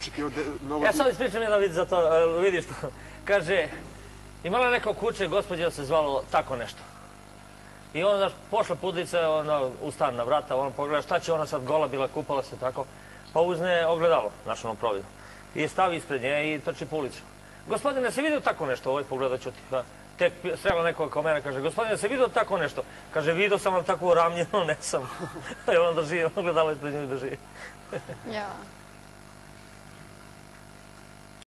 očekivao novo... Ja sad ispričam jedan vid za to, vidiš to. Kaže, imala neko kuće, gospođa se zvalo tako nešto. I onda pošla pudlica u stan na vrata, ona pogleda šta će ona sad gola bila, kupala se tako. Pa uzne ogledalo, znaš ono providu. I stavi ispred nje i trči po ulicu. Gospodine, se vidio tako nešto? Ovaj pogleda ćuti. Tek srela neko kao mene, kaže, gospodine, se vidio tako nešto? Kaže, vidio sam vam tako uramljeno, ne sam. I on drži ogledalo ispred nju i drži. Ja.